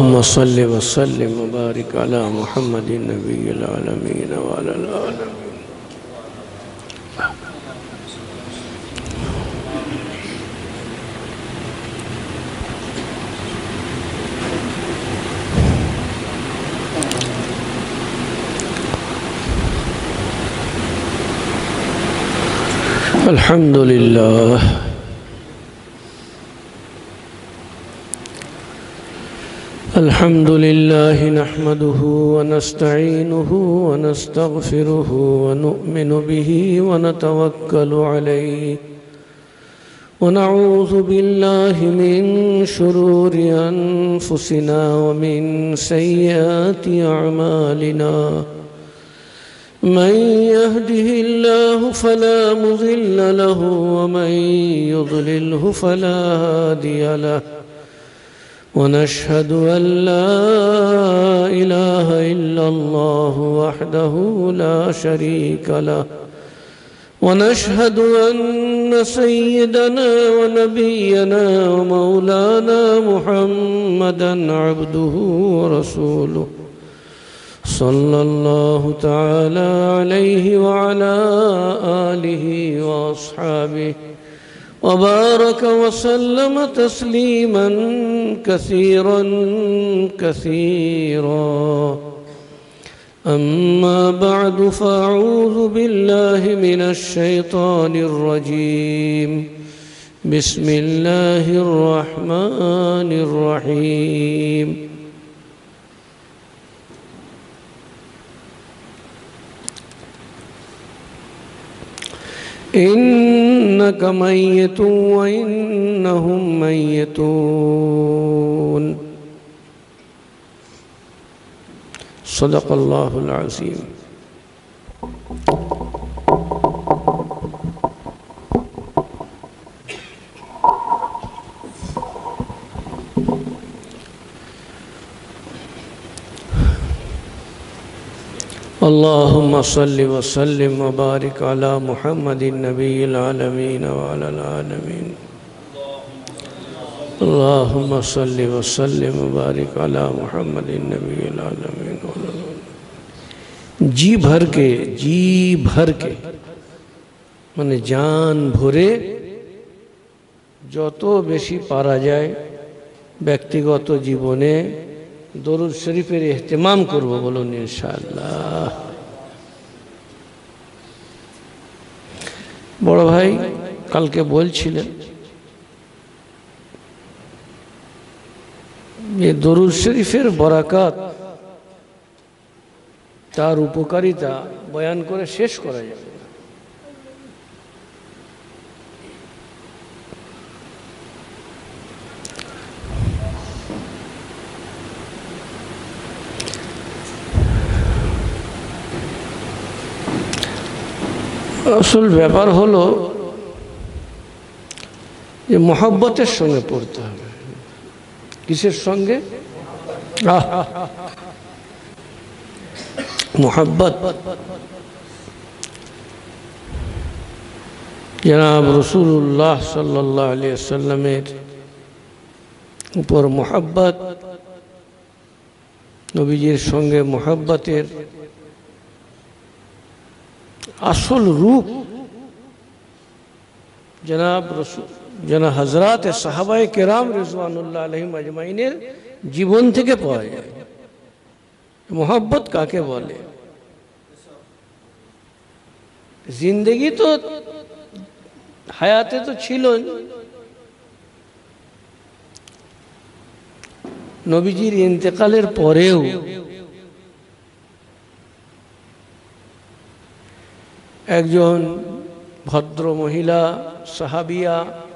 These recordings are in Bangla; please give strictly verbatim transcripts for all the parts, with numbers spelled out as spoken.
अल्लाहुम्मा सल्लि व सल्लिम व बारिक अला मुहम्मदिन नबिय्यिल आलमीन व अलल आलमीन। अल्हम्दुलिल्लाह अल्हम्दुलिल्लाह नहमदुहु व नस्तईनुहु व नस्तगफिरुहु व नु'मिनु बिही व नतवक्कलु अलैहि व नऊज़ु बिल्लाहि मिन शुरूरि अनफुसिना व मिन सय्यिआति अअमालिना। मन यहदिहिल्लाहु फला मुज़िल्ल लहु व मन युज़लिल्हु फला हादिय लहु। व नशहदु अन ला इलाहा इल्लल्लाहु वहदहु ला शरीक लहु व नशहदु अन्न सय्यदना व नबियना व मौलाना मुहम्मदन अब्दुहु व रसूलुहु सल्लल्लाहु तआला अलैहि व अला आलिहि व अस्हाबिहि व बारक व सल्लम तस्लीमन कसीरन कसीरा। अम्मा बअदु फ़अऊज़ु बिल्लाहि मिनश शैतानिर रजीम। बिस्मिल्लाहिर रहमानिर रहीम। इन्नक मय्यतुन व इन्नहुम मय्यतून। सदक़ल्लाहुल अज़ीम। अल्लाहुम्मा सल्लि व सल्लिम व बारिक अला मुहम्मदिन नबिय्यिल आलमीन व अलल आलमीन। अल्लाहुम्मा सल्लि व सल्लिम व बारिक अला मुहम्मदिन नबिय्यिल आलमीन व अलल आलमीन। जी भर के, जी भर के माने जान भरे যত বেশি পারা যায় ব্যক্তিগত জীবনে দরুদ শরীফের ইহতিমাম করব, বলুন ইনশাআল্লাহ। বড় ভাই কালকে বলছিলেন যে দরুদ শরীফের বরাকাত, তার উপকারিতা বয়ান করে শেষ করা যাবে। আসল ব্যাপার হলো যে মোহাব্বতের সঙ্গে পড়তে হবে। কিসের সঙ্গে? মোহাব্বত। জনাব রাসূলুল্লাহ সাল্লাল্লাহু আলাইহি ওয়াসাল্লামের উপর মোহাব্বত, নবীজির সঙ্গে মোহাব্বতের আসল রূপ जनाब जना हजरात साहबाए किराम रिजवानुल्लाह अलैहिम अजमाइनेर जीवन থেকে পাওয়া যায়। मोहब्बत काके बोले? जिंदगी तो हयाते तो छिलो, नबीजिर इंतेकालेर परेও একজন ভদ্র মহিলা সাহাবিয়া,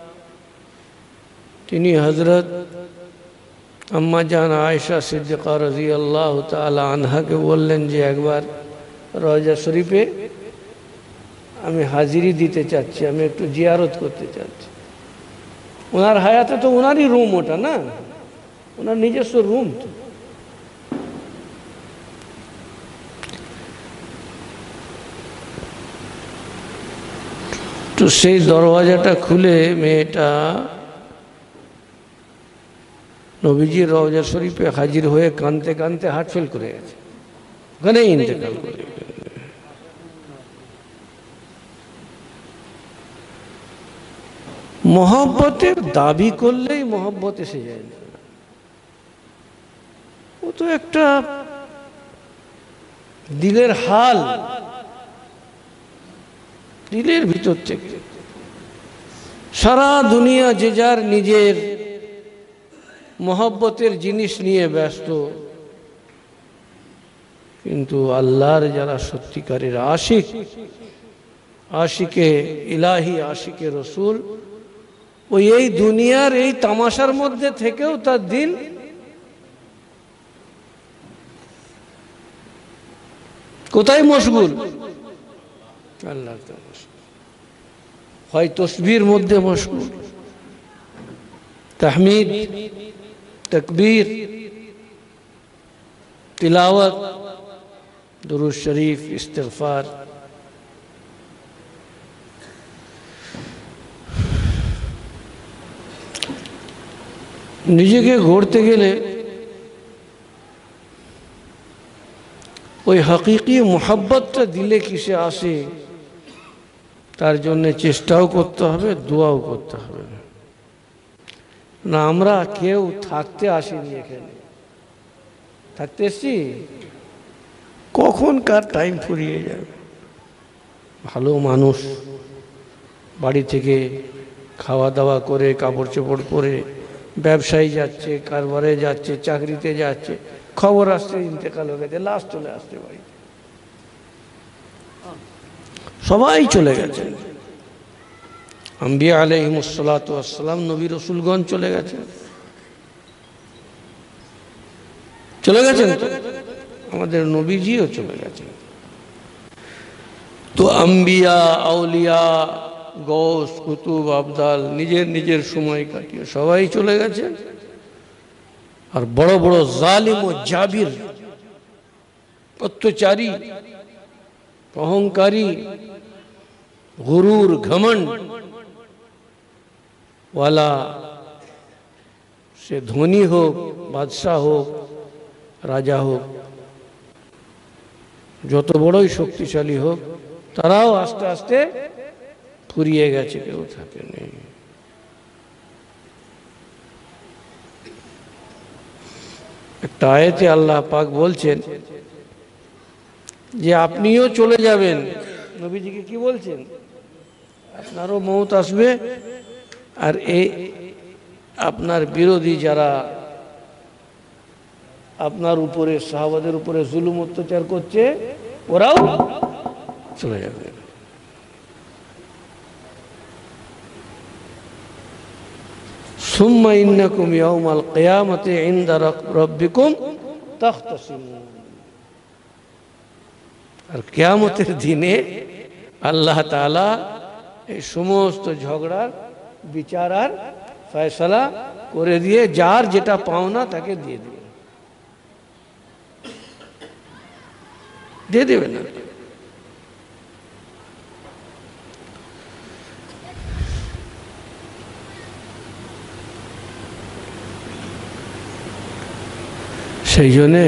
তিনি হযরত আম্মা জান আয়েশা সিদ্দিকা রাদিয়াল্লাহু তাআলা আনহাকে বললেন যে একবার রওজা শরীফে আমি হাজিরি দিতে চাচ্ছি, আমি একটু জিয়ারত করতে চাচ্ছি। ওনার হায়াতে তো ওনারই রুম ওটা, না ওনার নিজস্ব রুম। তো তো সেই দরওয়াজাটা খুলে মেয়েটা নবীজি রওজা শরীফে হাজির হয়ে কানতে কানতে হার্ট ফেল করে গেছে, ওখানেই ইন্তেকাল করে। মোহব্বতের দাবি করলেই মোহব্বত এসে যায় না, ও তো একটা দিলের হাল, দিলের ভিতর থেকে। সারা দুনিয়া যে যার নিজের মোহব্বতের জিনিস নিয়ে ব্যস্ত, কিন্তু আল্লাহর যারা সত্যিকারের আশিক, আশিকে ইলাহি, আশিকে রসুল, ওই এই দুনিয়ার এই তামাশার মধ্যে থেকেও তার দিল কোথায় মশগুল? আল্লাহর তামাশা। হয় তসবির মধ্যে মশগুল, তাহমিদ, তাকবীর, তিলাওয়াত, দুরূদ শরীফ, ইস্তিগফার। নিজেকে গড়তে গেলে ওই হাকিকি মোহাব্বতটা দিলে কিসে আসে, তার জন্য চেষ্টাও করতে হবে, দোয়াও করতে হবে। না আমরা কেউ থাকতে আসিনি এখানে, থাকতে এসছি, কখন কার টাইম ফুরিয়ে যাবে। ভালো মানুষ বাড়ি থেকে খাওয়া দাওয়া করে, কাপড় চোপড় পরে ব্যবসায়ী যাচ্ছে, কারবারে যাচ্ছে, চাকরিতে যাচ্ছে, খবর আসছে ইন্তেকাল হয়ে গেছে, লাশ চলে আসছে বাড়িতে, সবাই চলে গেছেন। আম্বিয়া আলাইহিমুস সালাতু ওয়াস সালাম, নবী রসুলগণ চলে গেছেন, চলে গেছেন তো, আমাদের নবীজিও চলে গেছেন। তো আম্বিয়া, আউলিয়া, গৌস, কুতুব, আবদাল নিজের নিজের সময় কাটিয়ে সবাই চলে গেছেন। আর বড় বড় জালিম ও জাবির, অত্যাচারী, অহংকারী, গুরুর, ঘমন্ড ওয়ালা, সে ধনী হোক, বাদশাহ হোক, রাজা হোক, যত বড়ই শক্তিশালী হোক, তারাও আস্তে আস্তে ফুরিয়ে গেছে, কেউ থাকে নেই। একটা আয়াতে আল্লাহ পাক বলছেন যে আপনিও চলে যাবেন। নবীজিকে কি বলছেন? আপনারও মওত আসবে, আর এই আপনার বিরোধী যারা আপনার উপরে, সাহাবাদের উপরে জুলুম অত্যাচার করছে, ওরাও চলে যাবে। সুম্মা ইন্নাকুম ইয়াউমাল কিয়ামাতি ইনদা রাব্বিকুম তাখতাসিমুন। আর কিয়ামতের দিনে আল্লাহ তাআলা এই সমস্ত ঝগড়ার বিচার আর ফয়সালা করে দিয়ে যার যেটা পাওনা তাকে দিয়ে দেবে, দিয়ে দেবে না। সেই জন্যে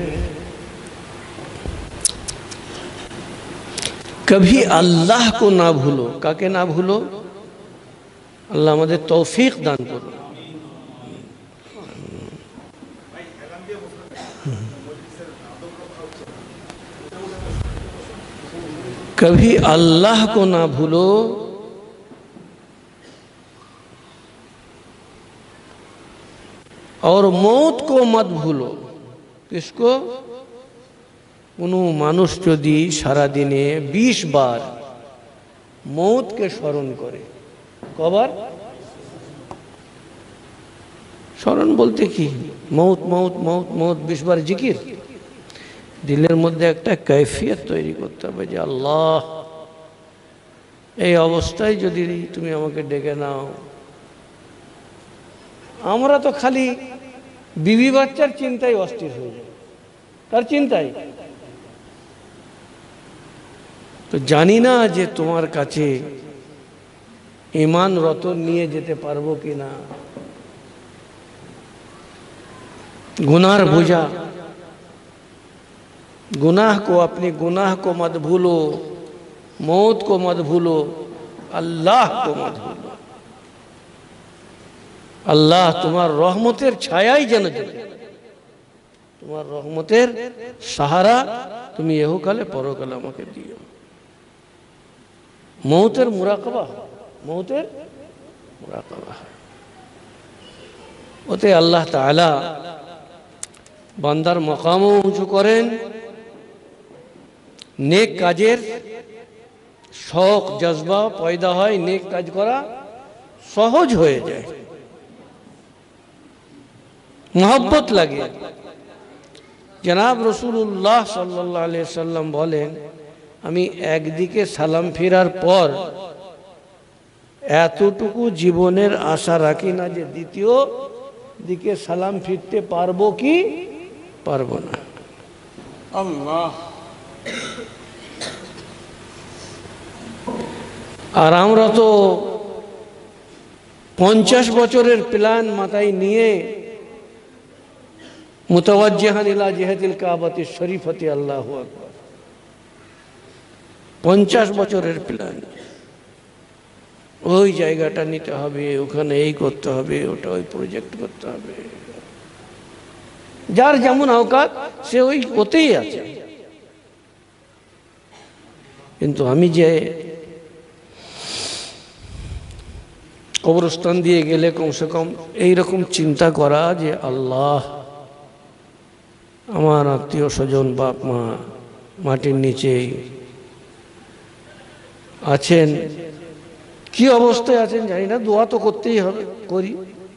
कभी अल्लाह को ना भूलो। काके ना भूलो? अल्लाह আমাদের তৌফিক দান করুন। कभी अल्लाह को ना भूलो और मौत को मत भूलो। किसको? কোনো মানুষ যদি সারা দিনে বিশ বার মৌতকে স্মরণ করে, কবার স্মরণ বলতে কি? মৌত মৌত মৌত মৌত বিশ বার জিকির, দিলের মধ্যে একটা কৈফিয়ত তৈরি করতে হবে যে আল্লাহ এই অবস্থায় যদি তুমি আমাকে ডেকে নাও। আমরা তো খালি বিবি বাচ্চার চিন্তায় অস্থির হয়ে যাই, তার চিন্তায়। তো জানি না যে তোমার কাছে ঈমান রতন নিয়ে যেতে পারবো কিনা। गुनाह बोझा, गुनाह को, अपने गुनाह को मत भूलो, मौत को मत भूलो, अल्लाह को मत भूलो। अल्लाह तुम्हार रहमतेर छायाई जेन जोटे, तुम्हार रहमतेर सहारा तुमी इहकाले परकाले आमाके दिओ। मौतेर मुराकाबा, मौतेर मुराकाबा। ओते अल्लाह ताआला बान्दार मकामो उঁচু करें, नेक काजेर शौक जज्बा पैदा है, नेक काज करा सहज हो जाए, मोहब्बत लगे। जनाब रसूलुल्लाह सल्लल्लाहु अलैहि वसल्लम बोलें, आमी एकदिके सालाम फिरार पर एतटुकु जीवनेर आशा राखी ना जे द्वितीय दिके सालाम फिरते पारबो कि पारबो ना। अल्लाह। আর আমরা তো পঞ্চাশ বছরের প্ল্যান মাথায় নিয়ে মুতাওয়াজ্জিহান ইলা জিহাতিল কাবাতি শরীফতি আল্লাহু আকবার, পঞ্চাশ বছরের প্ল্যান। ওই জায়গাটা নিতে হবে, ওখানে এই করতে হবে, ওটা ওই প্রজেক্ট করতে হবে। যার যেমন আওকাত সে ওই ওতেই আছে। কিন্তু আমি যে কবরস্থান দিয়ে গেলে কমসে কম এইরকম চিন্তা করা যে আল্লাহ আমার আত্মীয় স্বজন বাপ মা মাটির নিচেই আছেন, কি অবস্থায় আছেন জানি না, দোয়া তো করতেই হবে, করি।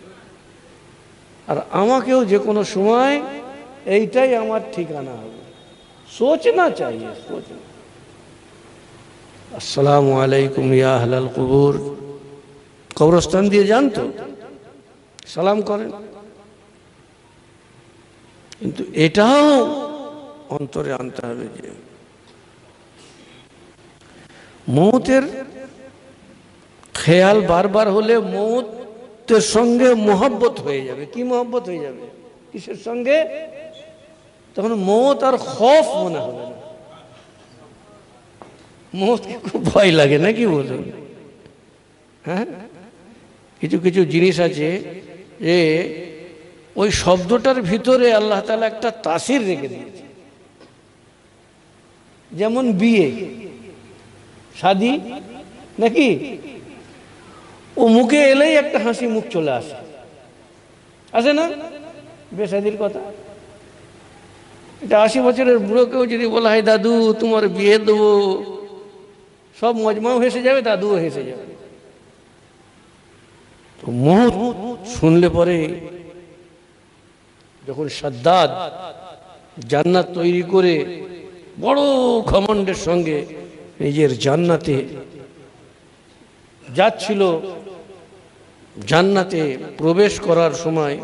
আর আমাকেও যে কোনো সময় এইটাই আমার ঠিকানা হবে, সোচনা চাইয়ে, সোচনা। আসসালামু আলাইকুম ইয়া আহলাল কুবুর। কবরস্থান দিয়ে যান তো সালাম করেন, কিন্তু এটাও অন্তরে আনতে হবে যে মৌতের খেয়াল বারবার হলে মৌতের সঙ্গে মোহব্বত হয়ে যাবে। কি মোহব্বত হয়ে যাবে? কিসের সঙ্গে? তখন মৌত আর খৌফ মনে হবে না, মৌতকে খুব ভয় লাগে না, কি বলুন? হ্যাঁ, কিছু কিছু জিনিস আছে যে ওই শব্দটার ভিতরে আল্লাহ তাআলা একটা তাসির রেখে দিয়েছে। যেমন বিয়ে শাদি নাকি, ও মুখে এলেই একটা হাসি মুখ চলে আসে, আসে না? বেশাদির কথা, এটা আশি বছরের বুড়োকেও যদি বলা হয় দাদু তোমার বিয়ে দেবো, সব মজমাও হেসে যাবে, দাদুও হেসে যাবে। তো মৌত শুনলে পরে যখন সাদ্দাদ জান্নাত তৈরি করে বড় ঘমণ্ডের সঙ্গে নিজের জান্নাতে যাচ্ছিল, জান্নাতে প্রবেশ করার সময়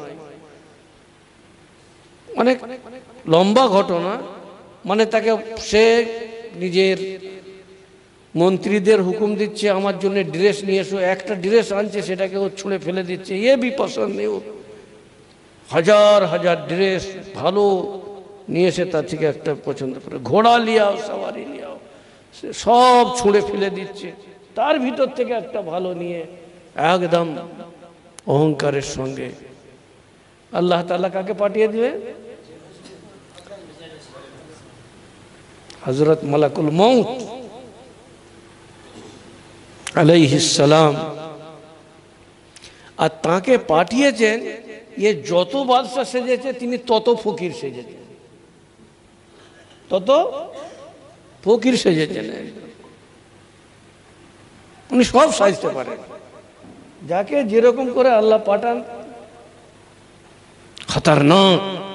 অনেক লম্বা ঘটনা, মানে তাকে সে নিজের মন্ত্রীদের হুকুম দিচ্ছে আমার জন্য ড্রেস নিয়ে এসো, একটা ড্রেস আনছে সেটাকে ও ছুঁড়ে ফেলে দিচ্ছে, এ বি পছন্দ নেই, হাজার হাজার ড্রেস ভালো নিয়ে এসে তার থেকে একটা পছন্দ করে, ঘোড়া লিয়াও সওয়ারি লিয়াও, সে সব ছুঁড়ে ফেলে দিচ্ছে, তার ভিতর থেকে একটা ভালো নিয়ে একদম অহংকারের সঙ্গে আল্লাহ তাআলা কাকে পাঠিয়ে দিবে? হযরত মালাকুল মউত আলাইহিস সালাম। আর তাকে পাঠিয়েছেন, এ যত বাদশা সেজেছে তিনি তত ফকির সেজেছেন, তত ফকির সেজেছেন। উনি সব সাজতে পারেন, যাকে যেরকম করে আল্লাহ পাঠান। খতরনাক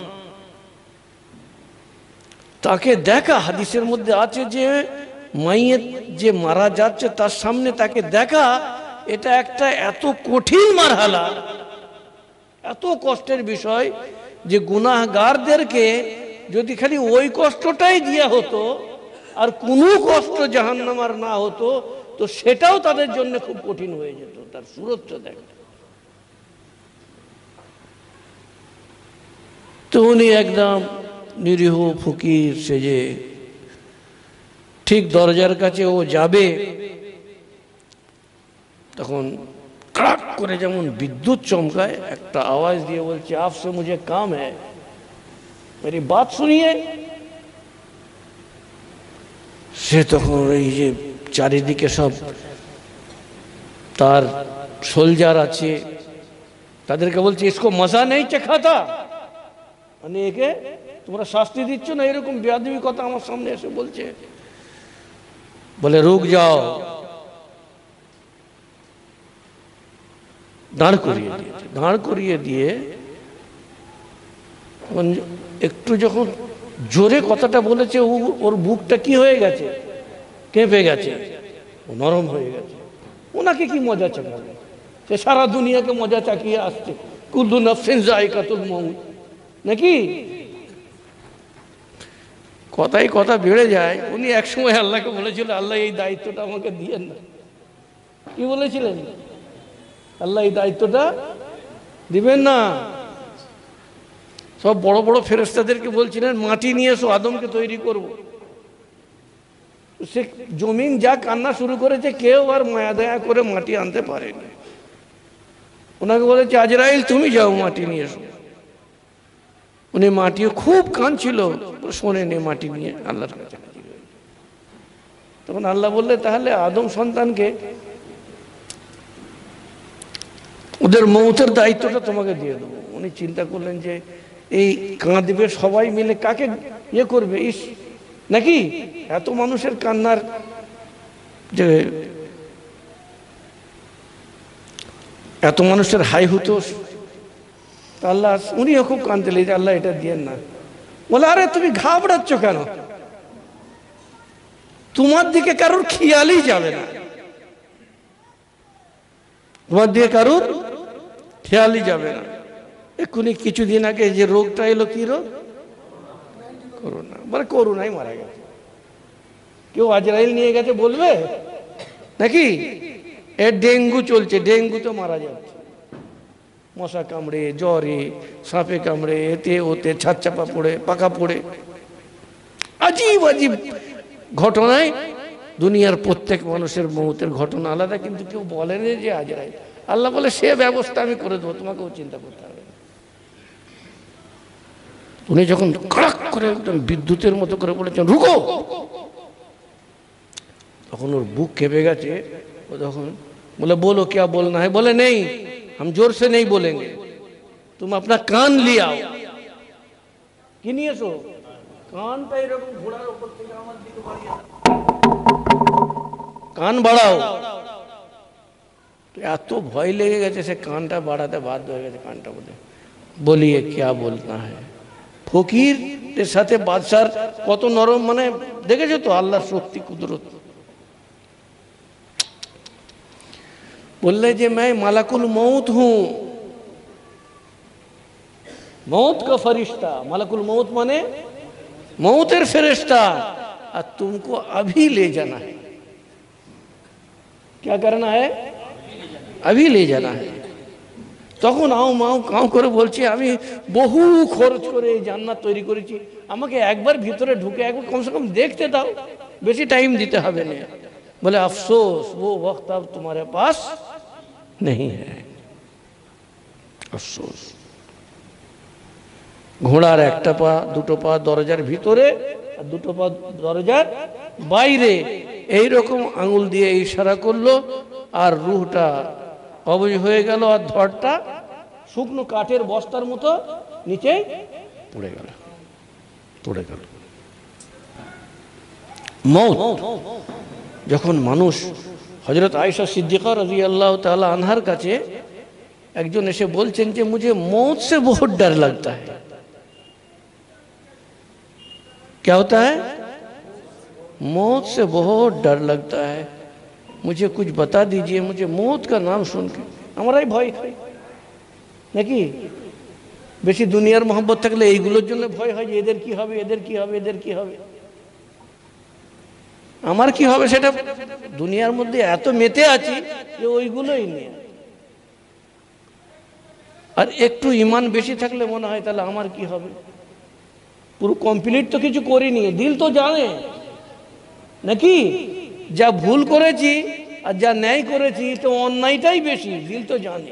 তাকে দেখা, হাদিসের মধ্যে আছে যে মাইয়েত যে মারা যাচ্ছে তার সামনে তাকে দেখা, এটা একটা এত কঠিন মারহালা, এত কষ্টের বিষয় যে গুনাহগারদেরকে যদি খালি ওই কষ্টটাই দেয়া হতো আর কোনো কষ্ট জাহান্নামের না হতো তো সেটাও তাদের জন্য খুব কঠিন হয়ে যেত। তার সুরতটা দেখ। তো তো উনি একদম নিরীহ ফকির সেজে ঠিক দরজার কাছে ও যাবে, তখন কড়াক করে যেমন বিদ্যুৎ চমকায় একটা আওয়াজ দিয়ে বলছে, आपसे मुझे काम है, मेरी बात सुनिए। সে তখন এই যে চারিদিকে সব তার সোলজার আছে, তাদেরকে বলছে, इसको मजा नहीं चखाता, মানে একে তোমরা শাস্তি দিচ্ছ না, এরকম বেয়াদবি কথা আমার সামনে এসে বলছে। বলে রুক যাও, দাঁড় করিয়ে দিয়েছে। দাঁড় করিয়ে দিয়ে একটু যখন জোরে কথাটা বলেছে, ওর বুকটা কি হয়ে গেছে, কেঁপে গেছে, ও নরম হয়ে গেছে। ওনাকে কি মজা চাকাবে, সে সারা দুনিয়াকে মজা চাকিয়ে আসছে, কুল্লু নাফসিন যায়কাতুল মউত, নাকি? কথাই কথা বেড়ে যায়। উনি একসময় আল্লাহকে বলেছিল, আল্লাহ এই দায়িত্বটা আমাকে দিয়েন না। কি বলেছিলেন? আল্লাহ এই দায়িত্বটা দিবেন না। সব বড় বড় ফেরেশতাদেরকে বলছিলেন, মাটি নিয়ে এসো, আদমকে তৈরি করব। সে জমিন যা কান্না শুরু করেছে, কেউ আর মায়া দয়া করে মাটি আনতে পারেনি। ওনাকে বলেছে, আজরাইল তুমি যাও, মাটি নিয়ে এসো। উনি মাটিও খুব কাঁদছিল, শোনেনি, মাটি নিয়ে আল্লাহর কাছে। তখন আল্লাহ বললে, তাহলে আদম সন্তানকে ওদের মৌতের দায়িত্বটা তোমাকে দিয়ে দেবো। উনি চিন্তা করলেন যে এই কাঁদবে সবাই মিলে, কাকে ইয়ে করবে, ইস নাকি এত মানুষের কান্নার যে এত মানুষের হাই হুতোষ। আল্লাহ উনিও খুব কাঁদতেলেন যে আল্লাহ এটা দিয়েন না। বলে, আরে তুমি ঘাবড়াচ্ছ কেন, তোমার দিকে কারোর খেয়ালই যাবে না, তোমার দিকে কারোর খেয়ালই যাবে না। এক্ষুনি কিছুদিন আগে যে রোগটা এলো, কি রোগ? করোনা। মানে করোনাই মারা গেছে। কেউ আজরাইল নিয়ে গেছে বলবে নাকি? এ ডেঙ্গু চলছে, ডেঙ্গু তো মারা যাচ্ছে, মশা কামড়ে, জ্বরে, সাপে কামড়ে, এতে ওতে, ছাদ চাপা পড়ে, পাকা পড়ে, আজীব আজীব ঘটনায় দুনিয়ার প্রত্যেক মানুষের মৌতের ঘটনা আলাদা, কিন্তু কেউ বলেন যে আজরাইল। আল্লাহ বলে, সে ব্যবস্থা আমি করে দেবো, তোমাকেও চিন্তা করতে হবে। উনি যখন কড়াক করে একদম বিদ্যুতের মতো করে বলেছেন, রুকো, তখন ওর বুক কেঁপে গেছে। ও তখন বলে, বলো क्या बोलना है? बोले नहीं, हम जोर से नहीं बोलेंगे, तुम अपना कान ले आओ। কি নিয়ে এসো? কানটা এরকম ঘোড়ার উপর থেকে আমার দিকে বাড়িয়ে কান বাড়াও। এত ভয় লেগে গেছে, সে কানটা বাড়াতে বাধ্য হয়ে গেছে। কানটা বলে, বলিয়ে क्या बोलना है। ফকিরের সাথে বাদশার কত নরম, মানে দেখেছো তো আল্লাহর শক্তি, কুদরত। বললে যে मैं মালাকুল মৌত हूं, मौत का फरिश्ता। मलकुल मौत माने मौतेर फरिश्ता, और तुमको अभी ले जाना है। क्या करना है? अभी ले जाना है। তখন আও মাও কাও করে বলছি, আমি বহু খরচ করে এই জান্নাত তৈরি করেছি, আমাকে একবার ভিতরে ঢুকে একবার কমসে কম দেখতে দাও, বেশি টাইম দিতে হবে না। বলে, আফসোস वो वक्त अब तुम्हारे पास नहीं है, আফসোস। ঘোড়ার একটা পা, দুটো পা দরজার ভিতরে আর দুটো পা দরজার বাইরে, এই রকম আঙুল দিয়ে ইশারা করলো, আর রূহটা অবুঝ হয়ে গেল, আর ধড়টা শুকনো কাঠের বস্তার মতো নিচে পড়ে গেল, পড়ে গেল। মওত যখন মানুষ, হযরত আয়েশা সিদ্দিকা রাদিয়াল্লাহু তাআলা আনহার কাছে একজন এসে বলছেন যে मुझे मौत से बहुत डर लगता है। क्या होता है? मौत से बहुत डर लगता है, मुझे कुछ बता दीजिए, मुझे मौत का नाम सुन के हमाराई भय खाई নাকি? বেশি দুনিয়ার মোহাম্মত থাকলে এইগুলোর জন্য ভয় হয় যে এদের কি হবে, এদের কি হবে, এদের কি হবে, আমার কি হবে, সেটা দুনিয়ার মধ্যে এত মেতে আছি যে ওইগুলোই নিয়ে। আর একটু ইমান বেশি থাকলে মনে হয় তাহলে আমার কি হবে, পুরো কমপ্লিট তো কিছু করিনি, দিল তো জানে নাকি যা ভুল করেছি আর যা ন্যায় করেছি তো অন্যায়টাই বেশি, দিল তো জানে,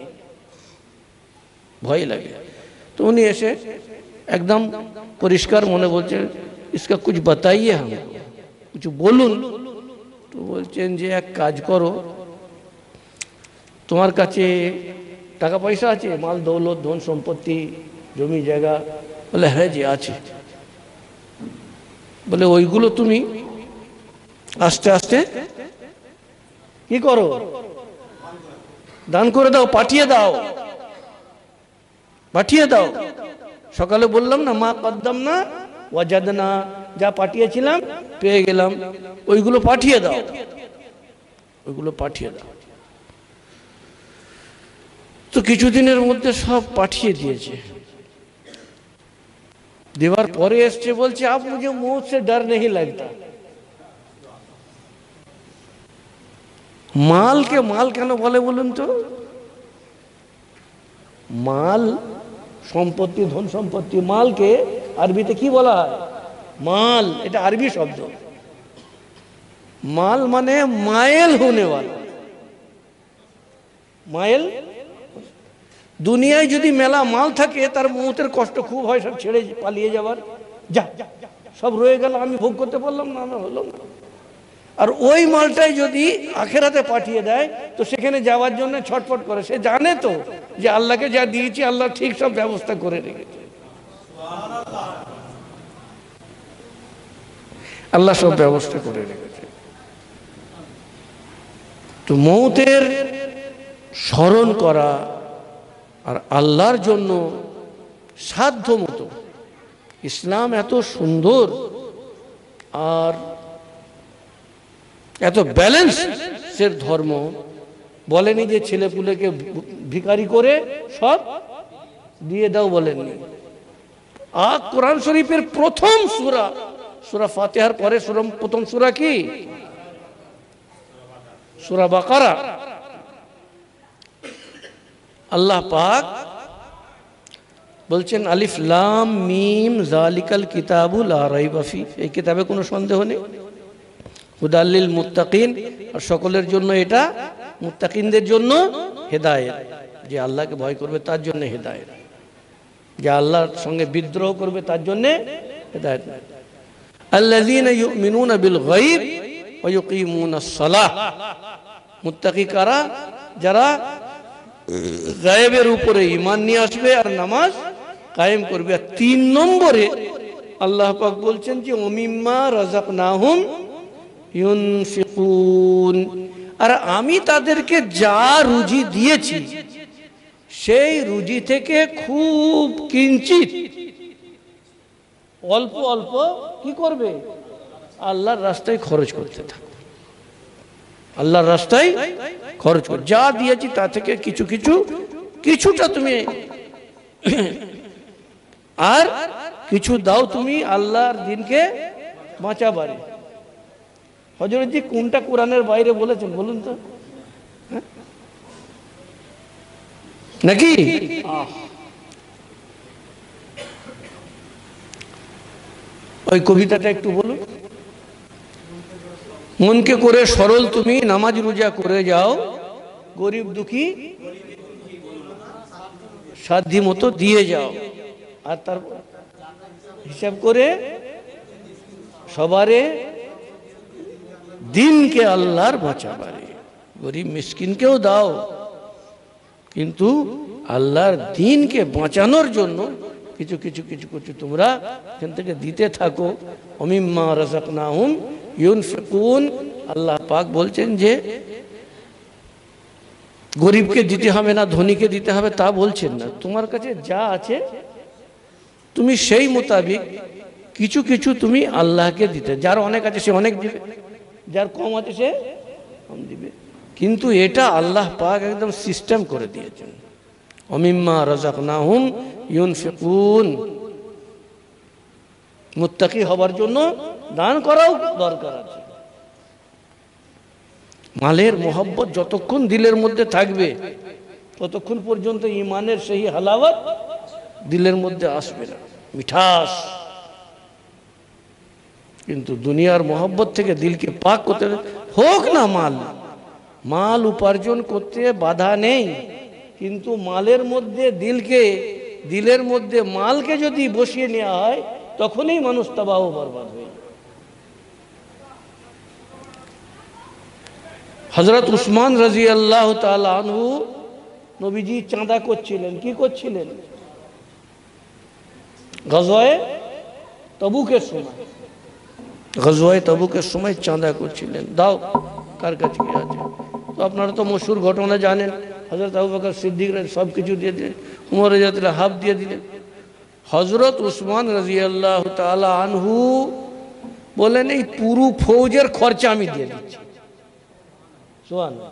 ভয় লাগে। তো উনি এসে একদম পরিষ্কার মনে বলছেন इसका कुछ बताइए हमको, कुछ বলুন। তো বলছেন যে এক কাজ করো, তোমার কাছে টাকা পয়সা আছে, মাল দৌলত ধন সম্পত্তি জমি জায়গা? বলে হ্যাঁ জি আছে। বলে ওইগুলো তুমি আস্তে আস্তে কি করো, দান করে দাও, পাঠিয়ে দাও, পাঠিয়ে দাও। সকালে বললাম না মা কদ্দাম না ওয়াজাদনা, যা পাঠিয়েছিলাম পেয়ে গেলাম, ওইগুলো পাঠিয়ে দাও, ওইগুলো পাঠিয়ে দাও। তো কিছুদিনের মধ্যে সব পাঠিয়ে দিয়েছে। দেওয়ার পরে এসছে বলছে আপ মুঝে মौत से डर नहीं लगता। মালকে মাল কেন বলে বলুন তো? মাল সম্পত্তি, ধন সম্পত্তি, মালকে আরবিতে কি বলা হয়? মাল। এটা আরবি শব্দ। মাল মানে মায়েল होने वाला, মায়েল। দুনিয়ায় যদি মেলা মাল থাকে তার মৌতের কষ্ট খুব হয়, সব ছেড়ে পালিয়ে যাবার, যা সব রয়ে গেল, আমি ভোগ করতে পারলাম না, আমার হলো না। আর ওই মালটাই যদি আখেরাতে পাঠিয়ে দেয় তো সেখানে যাওয়ার জন্য ছটফট করে, সে জানে তো যে আল্লাহকে যা দিয়েছি আল্লাহ ঠিক সব ব্যবস্থা করে রেখেছে, আল্লাহ সব ব্যবস্থা করে রেখেছে। তো মৌতের স্মরণ করা আর আল্লাহর জন্য সাধ্য মতো, ইসলাম এত সুন্দর আর এত ব্যালেন্সের ধর্ম। বলেনি যে ছেলে পুলেকে ভিখারি করে সব দিয়ে দাও, বলেননি। আর কোরআন শরীফের প্রথম সূরা, সূরা ফাতিহার পরে প্রথম সূরা কি? সূরা বাকারা। আল্লাহ পাক বলছেন আলিফ লাম মিম যালিকাল কিতাবু লা রাইবা ফি, এই কিতাবে কোনো সন্দেহ নেই, হুদাল্লিল মুত্তাকিন, আর সকলের জন্য এটা মুত্তাকিনদের জন্য হেদায়েত, যে আল্লাহকে ভয় করবে তার জন্য হেদায়েত, যে আল্লাহর সঙ্গে বিদ্রোহ করবে তার জন্য হেদায়েত। আল্লাযীনা ইউমিনুনা বিল গায়ব ওয়া ইউকিমুনাস সালাহ, মুত্তাকি কারা? যারা গায়েবের উপরে ঈমান নিয়ে আসবে আর নামাজ কায়েম করবে। আর তিন নম্বরে আল্লাহ পাক বলছেন যে ওমিম্মা রাযাকনাহুম ইউনফিকুন, আর আমি তাদেরকে যা রুজি দিয়েছি সেই রুজি থেকে খুব কিঞ্চিত, অল্প অল্প কি করবে? আল্লাহর রাস্তায় খরচ করতে থাকো, আল্লাহর রাস্তায় খরচ কর। যা দিয়েছি তা থেকে কিছু কিছু কিছুটা তুমি আর কিছু দাও তুমি আল্লাহর দিনকে বাঁচাবারে। হযরত জি কোনটা কোরআনের বাইরে বলেছেন বলুন তো, নাকি? ওই কবিতাটা একটু বলুন। মনকে করে সরল তুমি নামাজ রোজা করে যাও, গরিব দুঃখী সাধ্য মতো দিয়ে যাও, আর তার হিসাব করে সবারে দিনকে আল্লাহর বাঁচাবারে। গরিব মিসকিনকেও দাও, কিন্তু আল্লাহর দিনকে বাঁচানোর জন্য কিছু কিছু কিছু কিছু তোমরা এখান থেকে দিতে থাকো। ওমিম্মা রাযাকনাহুম ইউনফিকুন, আল্লাহ পাক বলছেন যে গরিবকে দিতে হবে না, ধনীকে দিতে হবে তা বলছেন না। তোমার কাছে যা আছে তুমি সেই মোতাবিক কিছু কিছু তুমি আল্লাহকে দিতে, যার অনেক আছে সে অনেক দিবে, যার কম আছে সে কম দিবে। কিন্তু এটা আল্লাহ পাক একদম সিস্টেম করে দিয়েছেন, ওমিম্মা রাযাকনাহুম ইউনফিকুন। মুত্তাকি হবার জন্য দান করাও দরকার আছে। মালের মোহব্বত যতক্ষণ দিলের মধ্যে থাকবে ততক্ষণ পর্যন্ত ইমানের সেই হালাওয়াত দিলের মধ্যে আসবে না, মিঠাস। কিন্তু দুনিয়ার মোহব্বত থেকে দিলকে পাক করতে হোক না মাল, মাল উপার্জন করতে বাধা নেই, কিন্তু মালের মধ্যে দিলকে, দিলের মধ্যে মালকে যদি বসিয়ে নেওয়া হয় তখনই মানুষ তাবাহ বরবাদ হয়ে যায়। হযরত উসমান রাদিয়াল্লাহু তাআলা আনহু নবীজি চাঁদা করছিলেন। কি করছিলেন? গজওয়ে তবুকের সময়, গজওয়ে তবুকের সময় চাঁদা করছিলেন। দাও কার কাছে কি আছে। তো আপনারা তো মশহুর ঘটনা জানেন, হযরত আবু বকর সিদ্দিক সব কিছু দিয়ে দিলেন, উমর রাদিয়াল্লাহু হাফ দিয়ে দিলেন। হযরত উসমান রাদিয়াল্লাহু তাআলা আনহু বলেন এই পুরো ফৌজের খরচা আমি দিয়ে দিচ্ছি। সুবহানাল্লাহ।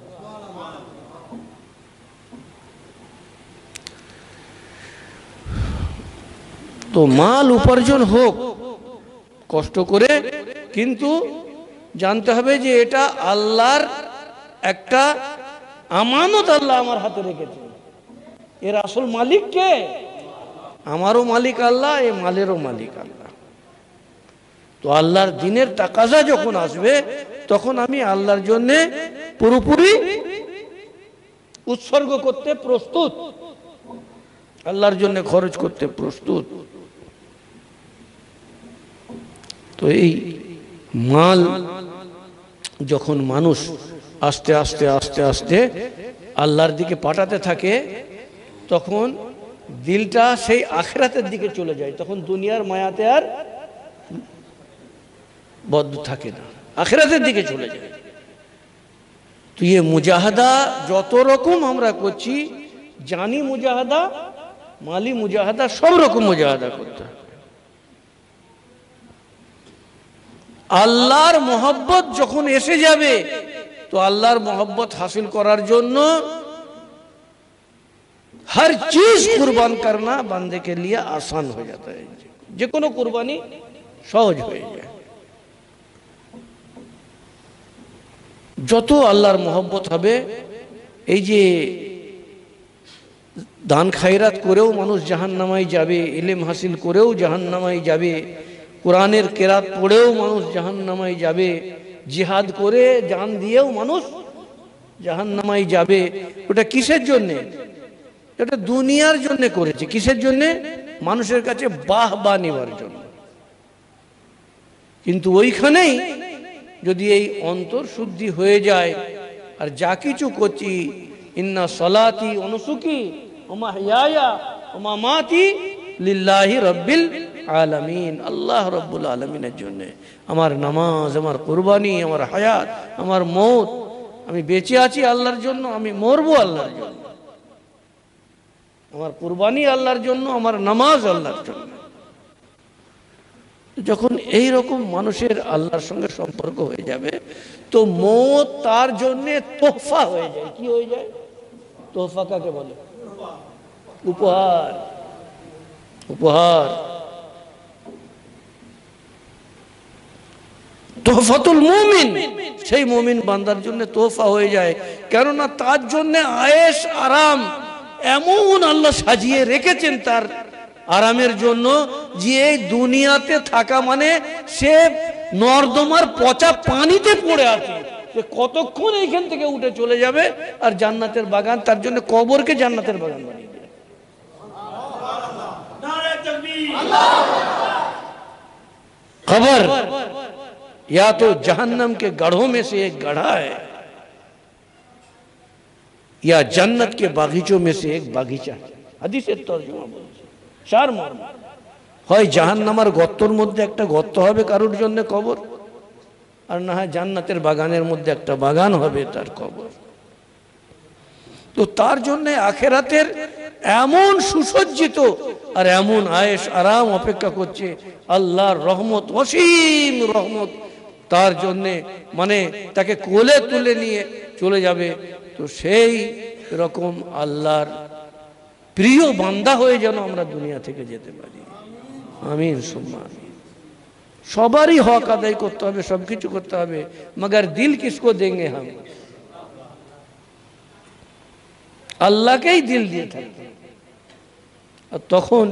তো মাল উপার্জন হোক কষ্ট করে, কিন্তু জানতে হবে যে এটা আল্লাহর একটা আমানত, আল্লাহ আমার হাতে রেখেছে। এর আসল মালিক কে? আমারও মালিক আল্লাহ, এ মালেরও মালিক আল্লাহ। তো আল্লাহর দিনের তাকাজা যখন আসবে তখন আমি আল্লাহর জন্য পুরোপুরি উৎসর্গ করতে প্রস্তুত, আল্লাহর জন্য খরচ করতে প্রস্তুত। তো এই মাল যখন মানুষ আস্তে আস্তে আস্তে আস্তে আল্লাহর দিকে পাঠাতে থাকে তখন দিলটা সেই আখিরাতের দিকে চলে যায়, তখন দুনিয়ার মায়াতে আর বদ্ধ থাকে না, আখিরাতের দিকে চলে যায়। তো এই মুজাহাদা যত রকম আমরা করছি, জানি মুজাহাদা, মালি মুজাহাদা, সব রকম মুজাহাদা করতে হবে। আল্লাহর মোহব্বত যখন এসে যাবে তো আল্লাহর মোহব্বত হাসিল করার জন্য हर चीज कुर्बान करना बंदे के लिए आसान हो जाता है, যে কোনো কুরবানি সহজ হয়ে যায়। যত আল্লাহর মোহব্বত হবে, এই যে দান খায়রাত করেও মানুষ জাহান্নামায় যাবে, ইলম হাসিল করেও জাহান্নামায় যাবে, কোরআনের কেরাত পড়েও মানুষ জাহান্নামায় যাবে, জিহাদ করে জান দিয়েও মানুষ জাহান্নামায় যাবে। ওটা কিসের জন্যে? এটা দুনিয়ার জন্য করেছে। কিসের জন্য? মানুষের কাছে বাহ বা নেওয়ার জন্য। কিন্তু ওইখানেই যদি এই অন্তর শুদ্ধি হয়ে যায়, আর যা কিছু করছি, ইন্না সলাতি ওয়া নুসুকি ওয়া মাহইয়ায়া ওয়া মামাতি লিল্লাহি রাব্বিল আলামিন, আল্লাহ রাব্বুল আলামিনের জন্য। আমার নামাজ, আমার কুরবানি, আমার হায়াত, আমার মওত, আমি বেঁচে আছি আল্লাহর জন্য, আমি মরবো আল্লাহর জন্য। আমার কুরবানি আল্লাহর জন্য, আমার নামাজ আল্লাহর জন্য। যখন এই রকম মানুষের আল্লাহর সঙ্গে সম্পর্ক হয়ে যাবে তো মওত তার জন্য তোহফা হয়ে যায়। কি হয়ে যায়? তোহফা কাকে বলে? উপহার। উপহার, তোহফাতুল মুমিন, সেই মুমিন বান্দার জন্য তোহফা হয়ে যায়। কেননা তার জন্য আয়েশ আরাম এমন আল্লাহ সাজিয়ে রেখেছেন তার আরামের জন্য, যে এই দুনিয়াতে থাকা মানে সে নর্দমার পচা পানিতে পড়ে আছে, সে কতক্ষণ এইখান থেকে উঠে চলে যাবে। আর জান্নাতের বাগান তার জন্য, কবরকে জান্নাতের বাগান বানিয়ে দেয়। खबर या तो जहन्नम के गढ़ों में से एक गढ़ा है या जन्नत के बागीचों में से एक बागीचा है। হাদিসের তরজমা বলছে, চার মর্ম। হয় জাহান্নামের গর্তের মধ্যে একটা গর্ত হবে কারোর জন্য কবর, আর না হয় জান্নাতের বাগানের মধ্যে একটা বাগান হবে তার কবর। তো তার জন্য আখেরাতের এমন সুসজ্জিত আর এমন আয়েশ আরাম অপেক্ষা করছে, আল্লাহর রহমত, অসীম রহমত তার জন্য, মানে তাকে কোলে তুলে নিয়ে চলে যাবে। তো সেই রকম আল্লাহর প্রিয় বান্দা হয়ে যেন আমরা দুনিয়া থেকে যেতে পারি। আমিন সুম্মা আমিন। সবারই হক আদায় করতে হবে, সবকিছু করতে হবে, মগর দিল কিসকো দেंगे हम? আল্লাহকেই দিল দিয়ে থাকতে। আর তখন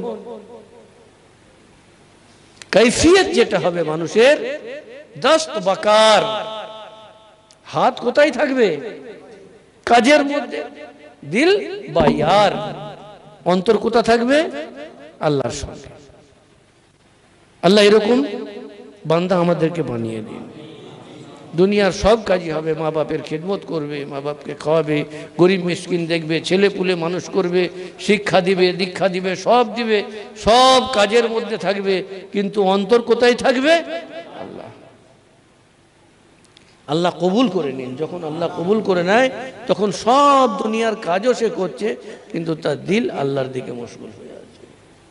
কৈফিয়ত যেটা হবে মানুষের, দস্ত বাকার, হাত কোথায় থাকবে? কাজের মধ্যে। দিল বায়ার, অন্তর কোথা থাকবে? আল্লাহর সঙ্গে। আল্লাহ এরকম বান্দা আমাদেরকে বানিয়ে দিন। দুনিয়ার সব কাজই হবে, মা বাপের খেদমত করবে, মা বাপকে খাওয়াবে, গরিব মিসকিন দেখবে, ছেলে পুলে মানুষ করবে, শিক্ষা দিবে, দীক্ষা দিবে, সব দিবে, সব কাজের মধ্যে থাকবে, কিন্তু অন্তর কোথায় থাকবে? আল্লাহ। আল্লাহ কবুল করে নিন। যখন আল্লাহ কবুল করে নেয় তখন সব দুনিয়ার কাজও সে করছে, কিন্তু তার দিল আল্লাহর দিকে মশগুল হয়ে আছে।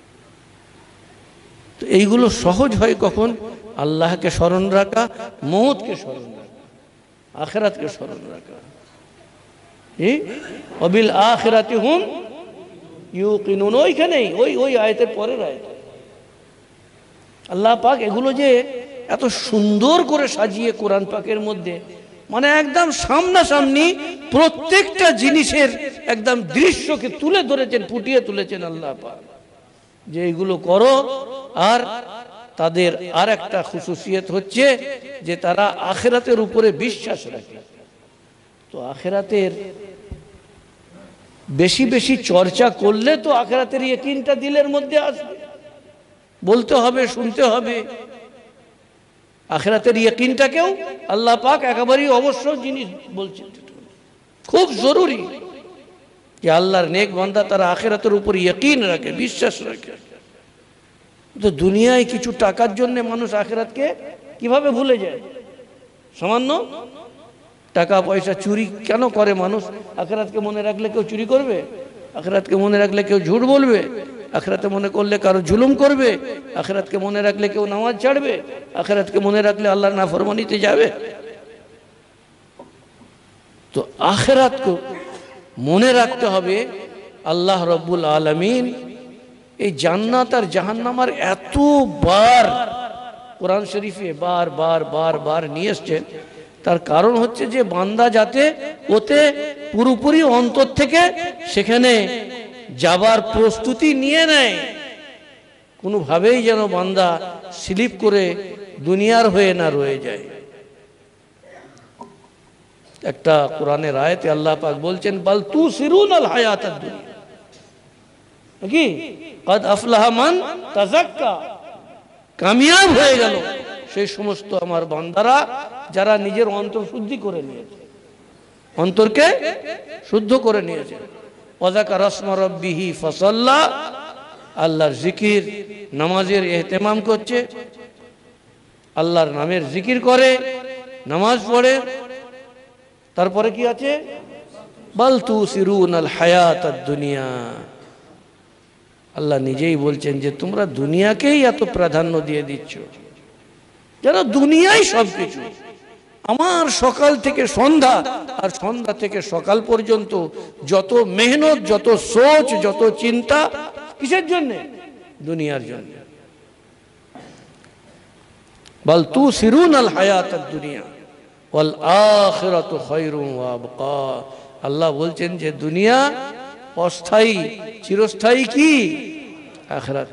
তো এইগুলো সহজ হয় কখন? আল্লাহকে স্মরণ রাখা, মওতকে স্মরণ রাখা, আখিরাতকে স্মরণ রাখা। ওয়াবিল আখিরাতি হুম ইউকিনুন, ওইখানেই, ওই ওই আয়াতের পরের আয়াত। আল্লাহ পাক এগুলো যে এত সুন্দর করে সাজিয়ে কোরআন পাকের মধ্যে, মানে একদম সামনাসামনি প্রত্যেকটা জিনিসের একদম দৃশ্যকে তুলে ধরেছেন, ফুটিয়ে তুলেছেন আল্লাহ পাক, যে এগুলো করো। আর তাদের আর একটা খুশুসিয়ত হচ্ছে যে তারা আখিরাতের উপরে বিশ্বাস রাখে। তো আখিরাতের বেশি বেশি চর্চা করলে তো আখিরাতের ইয়াকিনটা দিলের মধ্যে আসবে। বলতে হবে, শুনতে হবে। আখিরাতের ইয়াকিনটাকেও আল্লাহ পাক একেবারেই অবশ্য জিনিস বলছেন, খুব জরুরি যে আল্লাহর নেক বান্দা তারা আখিরাতের উপর ইয়াকিন রাখে, বিশ্বাস রাখে। তো দুনিয়ায় কিছু টাকার জন্য মানুষ আখিরাতকে কিভাবে ভুলে যায়? সামান্য টাকা পয়সা চুরি কেন করে মানুষ? আখিরাতকে মনে রাখলে কেউ চুরি করবে? আখিরাতকে মনে রাখলে কেউ ঝুট বলবে? আখিরাতে মনে করলে কারো জুলুম করবে? আখিরাতকে মনে রাখলে কেউ নামাজ ছাড়বে? আখিরাতকে মনে রাখলে আল্লাহর নাফরমানিতে যাবে? তো আখিরাতকে মনে রাখতে হবে। আল্লাহ রব্বুল আলামিন এই জান্নাত আর জাহান্নামের এতবার কোরআন শরীফে বার বার বার বার নিয়ে এসছেন, তার কারণ হচ্ছে যে বান্দা যাতে ওতে পুরোপুরি অন্তর থেকে সেখানে যাবার প্রস্তুতি নিয়ে নেয়, কোনোভাবেই যেন বান্দা স্লিপ করে দুনিয়ার হয়ে না রয়ে যায়। একটা কোরআনের আয়াতে আল্লাহ পাক বলছেন, বাল তুসিরুনাল হায়াতাদ দুনিয়া, কি কদ আফলাহা মান তাযাক্কা, কামিয়াব হয়ে গেল সেই সমস্ত আমার বান্দারা যারা নিজের অন্তর শুদ্ধি করে নিয়েছে, অন্তরকে শুদ্ধ করে নিয়েছে। ওয়াযাকারা ইসমা রাব্বিহি ফাসাল্লা, আল্লাহর জিকির, নামাজের ইহতিমাম করছে, আল্লাহর নামের জিকির করে, নামাজ পড়ে। তারপরে কি আছে? বাল তুসিরুনাল হায়াতাদ দুনিয়া, আল্লাহ নিজেই বলছেন যে তোমরা দুনিয়াকেই এত প্রাধান্য দিয়ে দিচ্ছ, যেন দুনিয়াই সবকিছু। আমার সকাল থেকে সন্ধ্যা আর সন্ধ্যা থেকে সকাল পর্যন্ত যত মেহনত, যত সোচ, যত চিন্তা, কিসের জন্য? দুনিয়ার জন্য। বাল তুসিরুনাল হায়াতাদ দুনিয়া ওয়াল আখিরাতু খায়রুন ওয়া আবকা, আল্লাহ বলছেন যে দুনিয়া অস্থায়ী, চিরস্থায়ী কি? আখিরাত।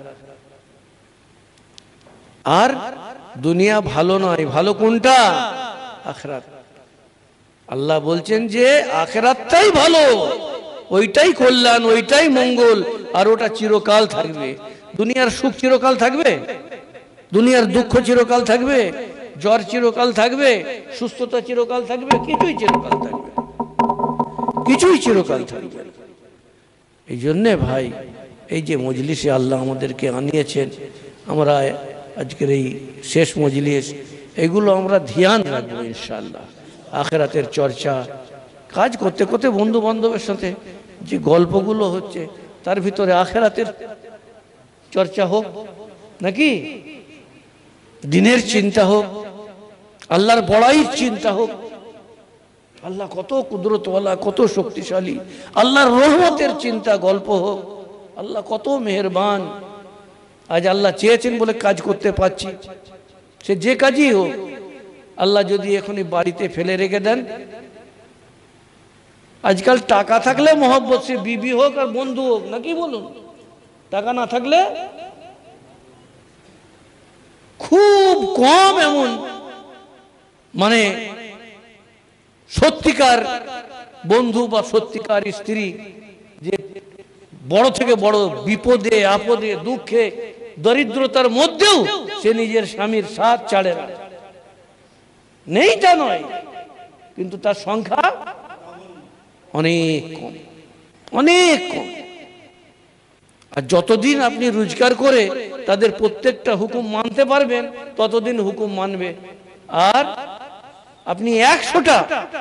আর দুনিয়া ভালো নয়, ভালো কোনটা? আখিরাত। আল্লাহ বলছেন যে আখিরাতটাই ভালো, ওইটাই কল্যাণ, ওইটাই মঙ্গল, আর ওটা চিরকাল থাকবে। দুনিয়ার সুখ চিরকাল থাকবে? দুনিয়ার দুঃখ চিরকাল থাকবে? জ্বর চিরকাল থাকবে? সুস্থতা চিরকাল থাকবে? কিছুই চিরকাল থাকবে, কিছুই চিরকাল থাকবে। এই জন্যে ভাই, এই যে মজলিসে আল্লাহ আমাদেরকে আনিয়েছেন, আমরা আজকের এই শেষ মজলিস, এগুলো আমরা ধ্যান রাখবো ইনশাআল্লাহ। আখিরাতের চর্চা, কাজ করতে করতে বন্ধু বান্ধবের সাথে যে গল্পগুলো হচ্ছে তার ভিতরে আখিরাতের চর্চা হোক, নাকি দিনের চিন্তা হোক, আল্লাহর বড়াইয়ের চিন্তা হোক, আল্লাহ কত কুদরতওয়ালা, কত শক্তিশালী, আল্লাহর রহমতের চিন্তা গল্প হোক, আল্লাহ কত মেহেরবান। আজ আল্লাহ চেয়েছেন বলে কাজ করতে পারছি, সে যে কাজই হোক। আল্লাহ যদি এখনই বাড়িতে ফেলে রেখে দেন, আজকাল টাকা থাকলে মহব্বত, সে বিবি হোক আর বন্ধু হোক, নাকি বলুন? টাকা না থাকলে খুব কম এমন মানে সত্যিকার বন্ধু বা সত্যিকার স্ত্রী যে বড় থেকে বড় বিপদে আপদে দুঃখে দরিদ্রতার মধ্যেও সে নিজের স্বামীর সাথ ছাড়ে না, নেই তা নয়, কিন্তু তার সংখ্যা অনেক কম, অনেক কম। আর যতদিন আপনি রোজগার করে তাদের প্রত্যেকটা হুকুম মানতে পারবেন ততদিন হুকুম মানবে। আর আপনি একশোটা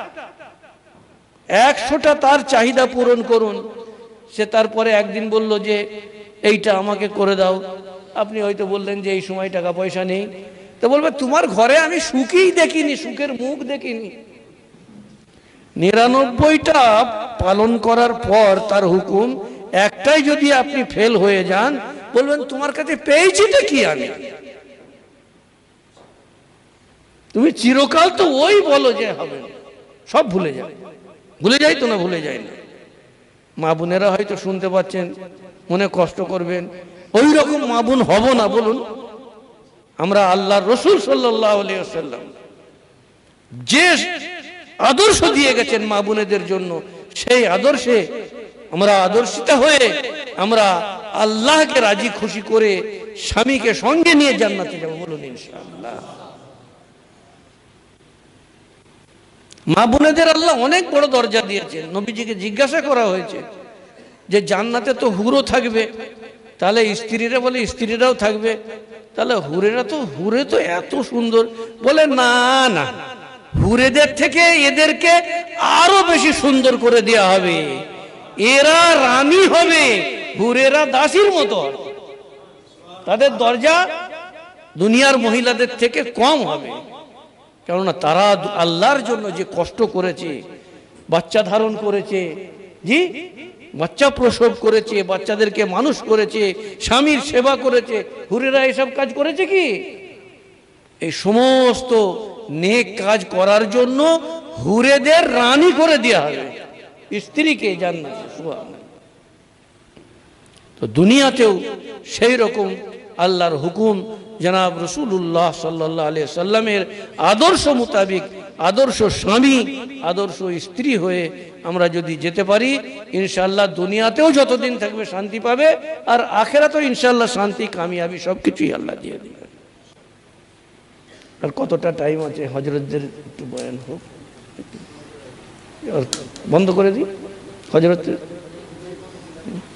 একশোটা তার চাহিদা পূরণ করুন, সে তারপরে একদিন বলল যে এইটা আমাকে করে দাও, আপনি হয়তো বললেন যে এই সময় টাকা পয়সা নেই, তো বলবে তোমার ঘরে আমি সুখই দেখিনি, সুখের মুখ দেখিনি। নিরানব্বইটা পালন করার পর তার হুকুম একটাই যদি আপনি ফেল হয়ে যান, বলবেন তোমার কাছে পেয়েছিটা কি আমি? তুমি চিরকাল তো ওই বলো যে হবে, সব ভুলে যাবে। ভুলে যাই তো না, ভুলে যাই না। মা বোনেরা হয়তো শুনতে পাচ্ছেন, মনে কষ্ট করবেন, ওই রকম মা বোন হব না বলুন। আমরা আল্লাহর রাসূল সাল্লাল্লাহু আলাইহি ওয়াসাল্লাম যে আদর্শ দিয়ে গেছেন মা বোনেদের জন্য, সেই আদর্শে আমরা আদর্শিত হয়ে আমরা আল্লাহকে রাজি খুশি করে স্বামীকে সঙ্গে নিয়ে জান্নাতে যাব, বলুন ইনশাআল্লাহ। মা বোনেদের আল্লাহ অনেক বড় দরজা দিয়েছেন। নবীজিকে জিজ্ঞাসা করা হয়েছে যে জান্নাতে তো হুরও থাকবে, তাহলে স্ত্রীরা, বলে স্ত্রীরাও থাকবে, তাহলে হুরেরা তো, হুরে তো এত সুন্দর, বলে না না, হুরেদের থেকে এদেরকে আরো বেশি সুন্দর করে দেওয়া হবে, এরা রানী হবে, হুরেরা দাসীর মতো, তাদের দরজা দুনিয়ার মহিলাদের থেকে কম হবে। কেননা তারা আল্লাহর জন্য যে কষ্ট করেছে, বাচ্চা ধারণ করেছে, জি বাচ্চা প্রসব করেছে, বাচ্চাদেরকে মানুষ করেছে, স্বামীর সেবা করেছে, হুরেরা এসব কাজ করেছে কি? এই সমস্ত নেক কাজ করার জন্য হুরেদের রানী করে দেওয়া হবে স্ত্রীকে জান্নাতে। সুবহানাল্লাহ। তো দুনিয়াতেও সেই রকম আল্লাহর হুকুম জনাব রাসূলুল্লাহ সাল্লাল্লাহু আলাইহি সাল্লামের আদর্শ মোতাবেক আদর্শ স্বামী আদর্শ স্ত্রী হয়ে আমরা যদি যেতে পারি, ইনশাআল্লাহ দুনিয়াতেও যতদিন থাকবে শান্তি পাবে, আর আখিরাতেও ইনশাআল্লাহ শান্তি কামিয়াবি সবকিছুই আল্লাহ দিয়ে দিবে। আর কতটা টাইম আছে? হযরতদের একটু বয়ান হোক, বন্ধ করে দিই হযরত।